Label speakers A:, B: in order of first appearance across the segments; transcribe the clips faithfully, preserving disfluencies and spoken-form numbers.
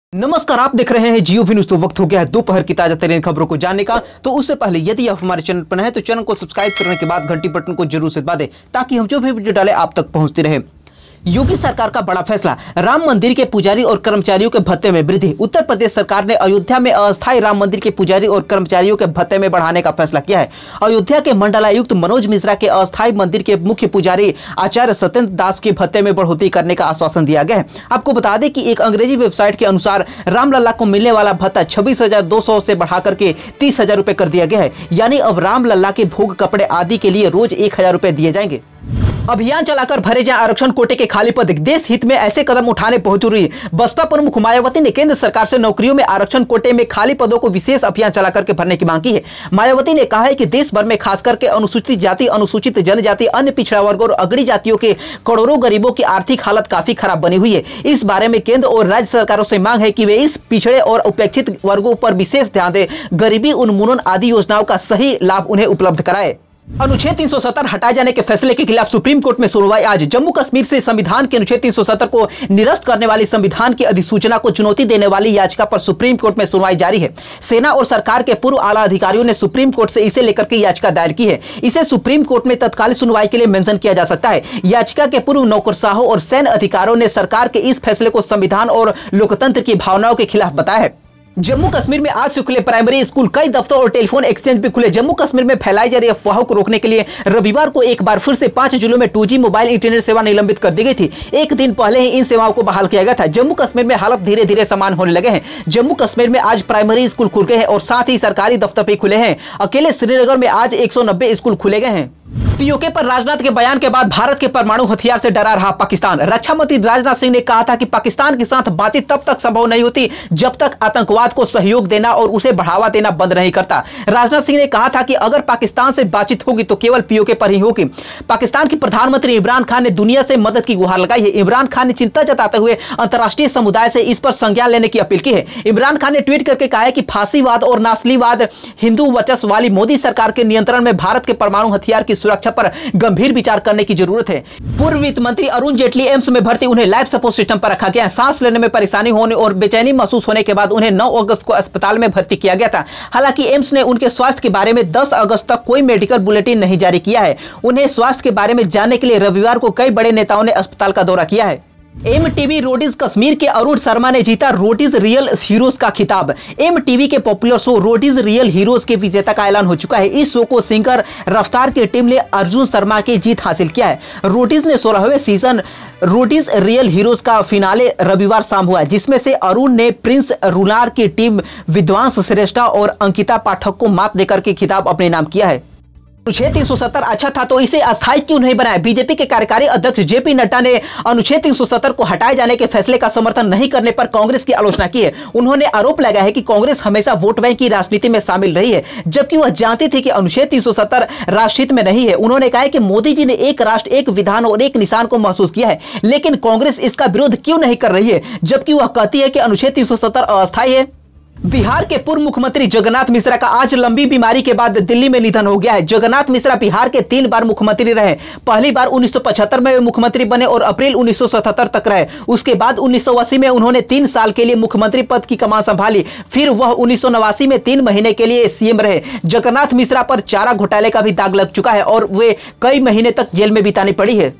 A: नमस्कार, आप देख रहे हैं जियो भी न्यूज़। तो वक्त हो गया है दोपहर की ताजा तरीन खबरों को जानने का। तो उससे पहले यदि आप हमारे चैनल पर नए हैं तो चैनल को सब्सक्राइब करने के बाद घंटी बटन को जरूर से दबा दें ताकि हम जो भी वीडियो डालें आप तक पहुंचती रहे। योगी सरकार का बड़ा फैसला, राम मंदिर के पुजारी और कर्मचारियों के भत्ते में वृद्धि। उत्तर प्रदेश सरकार ने अयोध्या में अस्थायी राम मंदिर के पुजारी और कर्मचारियों के भत्ते में बढ़ाने का फैसला किया है। अयोध्या के मंडलायुक्त मनोज मिश्रा के अस्थायी मंदिर के मुख्य पुजारी आचार्य सत्येंद्र दास के भत्ते में बढ़ोतरी करने का आश्वासन दिया गया है। आपको बता दें कि एक अंग्रेजी वेबसाइट के अनुसार रामलला को मिलने वाला भत्ता छब्बीस हजार दो सौ से बढ़ाकर के तीस हजार रुपए कर दिया गया है। यानी अब रामलला के भोग, कपड़े आदि के लिए रोज एक हजार रुपए दिए जाएंगे। अभियान चलाकर भरे जाएं आरक्षण कोटे के खाली पद। देश हित में ऐसे कदम उठाने पहुंच रही बसपा प्रमुख मायावती ने केंद्र सरकार से नौकरियों में आरक्षण कोटे में खाली पदों को विशेष अभियान चलाकर के भरने की मांग की है। मायावती ने कहा है कि देश भर में खास करके अनुसूचित जाति, अनुसूचित जनजाति, अन्य पिछड़ा वर्ग और अग्रणी जातियों के करोड़ों गरीबों की आर्थिक हालत काफी खराब बनी हुई है। इस बारे में केंद्र और राज्य सरकारों से मांग है कि वे इस पिछड़े और उपेक्षित वर्गों पर विशेष ध्यान दें, गरीबी उन्मूलन आदि योजनाओं का सही लाभ उन्हें उपलब्ध कराए। अनुच्छेद तीन सौ सत्तर हटाए जाने के फैसले के खिलाफ सुप्रीम कोर्ट में सुनवाई आज। जम्मू कश्मीर से संविधान के अनुच्छेद तीन सौ सत्तर को निरस्त करने वाली संविधान की अधिसूचना को चुनौती देने वाली याचिका पर सुप्रीम कोर्ट में सुनवाई जारी है। सेना और सरकार के पूर्व आला अधिकारियों ने सुप्रीम कोर्ट से इसे लेकर के याचिका दायर की है। इसे सुप्रीम कोर्ट में तत्कालीन सुनवाई के लिए मेंशन किया जा सकता है। याचिका के पूर्व नौकरशाहों और सैन्य अधिकारियों ने सरकार के इस फैसले को संविधान और लोकतंत्र की भावनाओं के खिलाफ बताया है। जम्मू कश्मीर में आज से खुले प्राइमरी स्कूल, कई दफ्तर और टेलीफोन एक्सचेंज भी खुले। जम्मू कश्मीर में फैलाई जा रही अफवाहों को रोकने के लिए रविवार को एक बार फिर से पांच जिलों में टू जी मोबाइल इंटरनेट सेवा निलंबित कर दी गई थी। एक दिन पहले ही इन सेवाओं को बहाल किया गया था। जम्मू कश्मीर में हालत धीरे धीरे समान होने लगे हैं। जम्मू कश्मीर में आज प्राइमरी स्कूल खुल गए हैं और साथ ही सरकारी दफ्तर भी खुले हैं। अकेले श्रीनगर में आज एक सौ नब्बे स्कूल खुले गए हैं। पीओके पर राजनाथ के बयान के बाद भारत के परमाणु हथियार से डरा रहा पाकिस्तान। रक्षा मंत्री राजनाथ सिंह ने कहा था कि पाकिस्तान के साथ बातचीत तब तक संभव नहीं होती जब तक आतंकवाद को सहयोग देना और उसे बढ़ावा देना बंद नहीं करता। राजनाथ सिंह ने कहा था कि अगर पाकिस्तान से बातचीत होगी तो केवल पीओके पर ही होगी। पाकिस्तान के प्रधानमंत्री इमरान खान ने दुनिया से मदद की गुहार लगाई है। इमरान खान ने चिंता जताते हुए अंतर्राष्ट्रीय समुदाय से इस पर संज्ञान लेने की अपील की है। इमरान खान ने ट्वीट करके कहा है कि फांसीवाद और नास्लीवाद, हिंदू वर्चस्व वाली मोदी सरकार के नियंत्रण में भारत के परमाणु हथियार की सुरक्षा पर गंभीर विचार करने की जरूरत है। पूर्व वित्त मंत्री अरुण जेटली एम्स में भर्ती, उन्हें लाइफ सपोर्ट सिस्टम पर रखा गया है। सांस लेने में परेशानी होने और बेचैनी महसूस होने के बाद उन्हें नौ अगस्त को अस्पताल में भर्ती किया गया था। हालांकि एम्स ने उनके स्वास्थ्य के बारे में दस अगस्त तक कोई मेडिकल बुलेटिन नहीं जारी किया है। उन्हें स्वास्थ्य के बारे में जानने के लिए रविवार को कई बड़े नेताओं ने अस्पताल का दौरा किया है। एमटीवी रोडीज कश्मीर के अरुण शर्मा ने जीता रोडीज रियल हीरोज का खिताब। एमटीवी के popular show Roadies real heroes के विजेता का ऐलान हो चुका है। इस शो को सिंगर रफ्तार की टीम ने अर्जुन शर्मा की जीत हासिल किया है। रोडीज ने सोलहवें सीजन रोडीज रियल हीरोज का फिनाले रविवार शाम हुआ, जिसमें से अरुण ने प्रिंस रुलार की टीम विद्वांस श्रेष्ठा और अंकिता पाठक को मात देकर के खिताब अपने नाम किया है। अनुच्छेद तीन सौ सत्तर अच्छा था तो इसे अस्थायी क्यों नहीं बनाया? बीजेपी के कार्यकारी अध्यक्ष जेपी नड्डा ने अनुच्छेद तीन सौ सत्तर को हटाए जाने के फैसले का समर्थन नहीं करने पर कांग्रेस की आलोचना की है। उन्होंने आरोप लगाया है कि कांग्रेस हमेशा वोट बैंक की राजनीति में शामिल रही है, जबकि वह जानती थी कि अनुच्छेद तीन सौ सत्तर राष्ट्रहित में नहीं है। उन्होंने कहा कि मोदी जी ने एक राष्ट्र, एक विधान और एक निशान को महसूस किया है, लेकिन कांग्रेस इसका विरोध क्यों नहीं कर रही है, जबकि वह कहती है कि अनुच्छेद तीन सौ सत्तर अस्थायी है। बिहार के पूर्व मुख्यमंत्री जगन्नाथ मिश्रा का आज लंबी बीमारी के बाद दिल्ली में निधन हो गया है। जगन्नाथ मिश्रा बिहार के तीन बार मुख्यमंत्री रहे। पहली बार उन्नीस सौ पचहत्तर में वे मुख्यमंत्री बने और अप्रैल उन्नीस सौ सतहत्तर तक रहे। उसके बाद उन्नीस सौ अस्सी में उन्होंने तीन साल के लिए मुख्यमंत्री पद की कमान संभाली। फिर वह उन्नीस सौ नवासी में तीन महीने के लिए सीएम रहे। जगन्नाथ मिश्रा पर चारा घोटाले का भी दाग लग चुका है और वे कई महीने तक जेल में बितानी पड़ी है।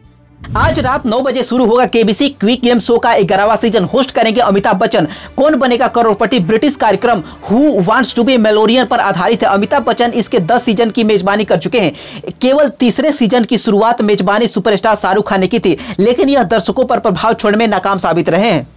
A: आज रात नौ बजे शुरू होगा केबीसी क्विक गेम शो का ग्यारहवां सीजन। होस्ट करेंगे अमिताभ बच्चन। कौन बनेगा करोड़पति ब्रिटिश कार्यक्रम who wants to be millionaire पर आधारित है। अमिताभ बच्चन इसके दस सीजन की मेजबानी कर चुके हैं। केवल तीसरे सीजन की शुरुआत मेजबानी सुपरस्टार शाहरुख खान ने की थी, लेकिन यह दर्शकों पर प्रभाव छोड़ने में नाकाम साबित रहे हैं।